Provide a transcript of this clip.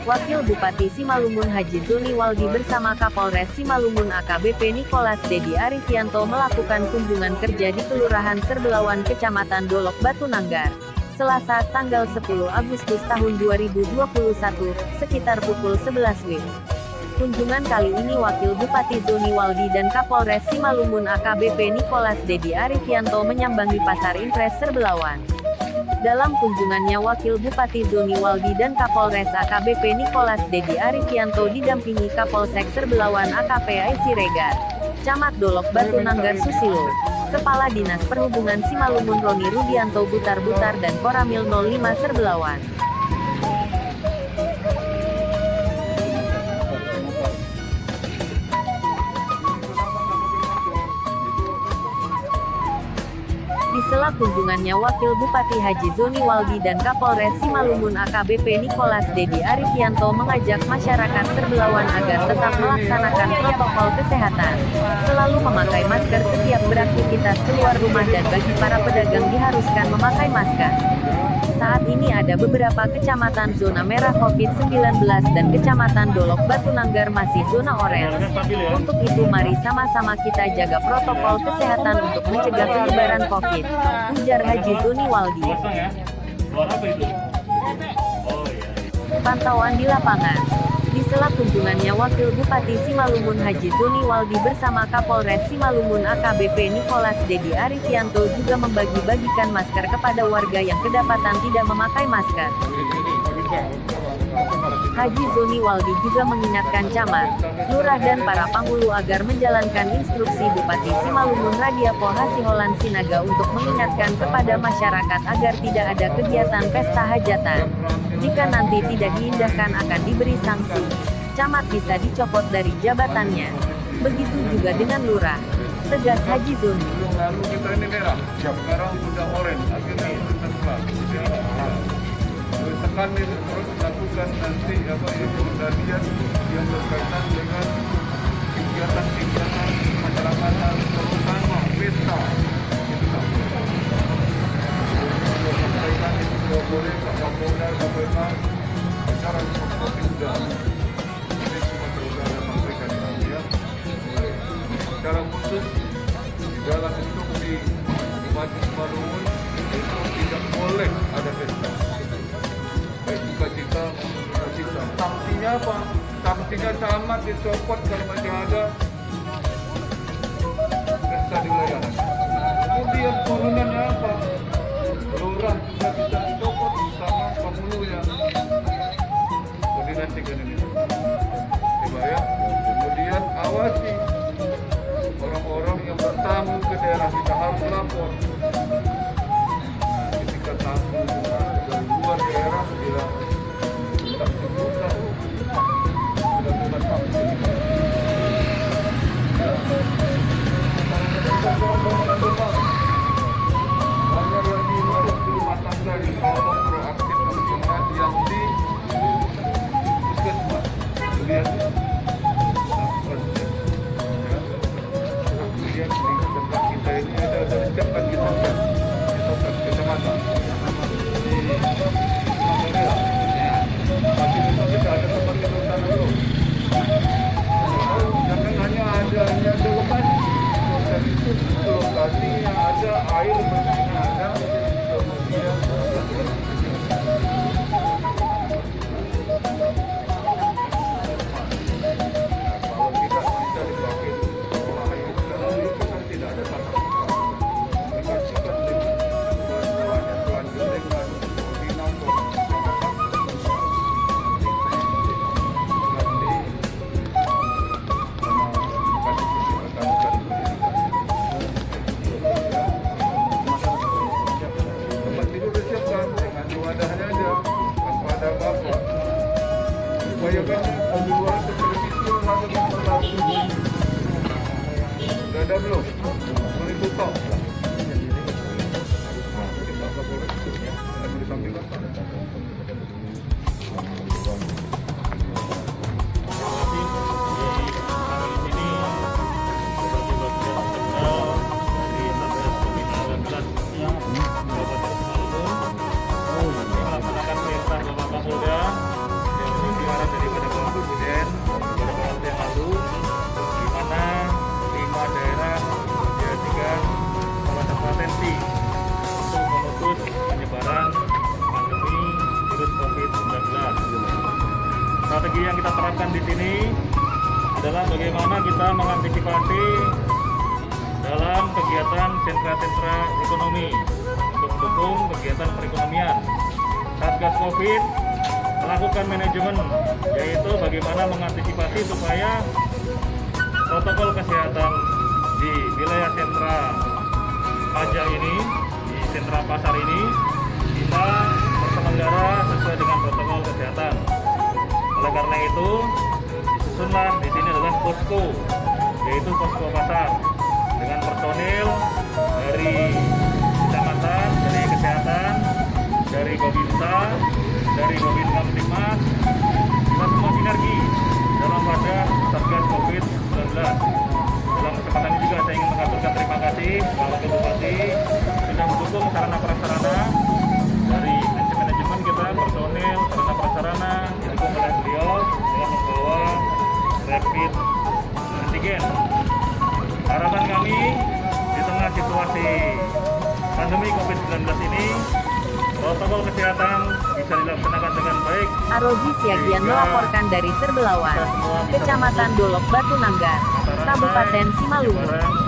Wakil Bupati Simalungun Haji Zoni Waldi bersama Kapolres Simalungun AKBP Nicholas Dedi Arifianto melakukan kunjungan kerja di Kelurahan Serbelawan Kecamatan Dolok Batu Nanggar, Selasa, tanggal 10 Agustus tahun 2021, sekitar pukul 11 WIB. Kunjungan kali ini Wakil Bupati Zoni Waldi dan Kapolres Simalungun AKBP Nicholas Dedi Arifianto menyambangi Pasar Impres Serbelawan. Dalam kunjungannya Wakil Bupati Zoni Waldi dan Kapolres AKBP Nicholas Dedi Arifianto didampingi Kapolsek Serbelawan AKP Aisy Regar, Camat Dolok Batu Nanggar Susilo, Kepala Dinas Perhubungan Simalungun Roni Rudianto Butar-Butar dan Koramil 05 Serbelawan. Di sela kunjungannya Wakil Bupati Haji Zoni Waldi dan Kapolres Simalungun AKBP Nicholas Dedi Arifianto mengajak masyarakat Serbelawan agar tetap melaksanakan protokol kesehatan, selalu memakai masker setiap beraktivitas keluar rumah dan bagi para pedagang diharuskan memakai masker. Saat ini ada beberapa kecamatan zona merah COVID-19 dan kecamatan Dolok Batu Nanggar masih zona oranye. Untuk itu mari sama-sama kita jaga protokol kesehatan untuk mencegah penyebaran COVID, ujar Haji Zoni Waldi. Pantauan di lapangan. Di sela kunjungannya Wakil Bupati Simalungun Haji Zoni Waldi bersama Kapolres Simalungun AKBP Nicholas Dedi Arifianto juga membagi-bagikan masker kepada warga yang kedapatan tidak memakai masker. Haji Zoni Waldi juga mengingatkan camat, lurah dan para panghulu agar menjalankan instruksi Bupati Simalungun Radiapo Hasiholan Sinaga untuk mengingatkan kepada masyarakat agar tidak ada kegiatan pesta hajatan. Jika nanti tidak diindahkan akan diberi sanksi. Camat bisa dicopot dari jabatannya. Begitu juga dengan lurah, tegas Haji Zoni. Lalu kita ini merah, sekarang sudah oranye, akhirnya kita tekan ini terus lakukan nanti pengendalian yang berkaitan dengan kegiatan-kegiatan masyarakat terutama pesta. Itu boleh Kapolda, Kapolda, secara seperti sudah. Ini cuma saudara sampaikan ya. Secara khusus di dalam instruksi Bupati Simalungun itu tidak boleh ada pesta. Kita sanksinya apa? Sanksinya camat dicopot kalau masih ada pesta di wilayah. Kemudian turunannya apa? Lurah juga bisa dicopot sama penghulunya. Koordinasikan ini. Coba ya. Kemudian awasi orang-orang yang bertamu ke daerah, kita harus lapor. Nah, ketika tamu dari luar daerah bila tak terbuka, sudah bukan vaksin. Hanya yang di rumah tangga di kelompok proaktif nasional yang di puskesmas. Lihat, kemudian di tempat kita ini ada tempat kita kecamatan di Magelang. Tapi memang kita ada tempat kita dulu. Jangan hanya ada lokasi. Dan itu lokasi yang ada air bersihnya ada. Kemudian kalau tidak bisa dipakai olah air sekarang itu kan tidak ada tata. Dikasihkan dengan selanjutnya dengan koordinator. Sudah ada belum? Boleh tutup. terapkan di sini adalah bagaimana kita mengantisipasi dalam kegiatan sentra-sentra ekonomi untuk mendukung kegiatan perekonomian. Satgas Covid melakukan manajemen, yaitu bagaimana mengantisipasi supaya protokol kesehatan di wilayah sentra pajak ini, di sentra pasar ini bisa terselenggara sesuai dengan protokol kesehatan. Oleh karena itu, disusunlah di sini adalah posko, yaitu posko pasar dengan personil dari kecamatan, dari kesehatan, dari Babinsa, dari Babin Kamtipmas, kita semua sinergi dalam pada Satgas Covid-19. Dalam kesempatan ini juga saya ingin mengaturkan terima kasih Pak Wakil Bupati sudah mendukung sarana prasarana dari manajemen kita, personil, sarana prasarana didukung oleh beliau dengan membawa rapid antigen. Harapan kami di tengah situasi pandemi Covid-19 ini, protokol kesehatan bisa dilaksanakan dengan baik. Arogi Siagian melaporkan dari Serbelawan, Kecamatan Dolok Batu Nanggar, Kabupaten Simalungun.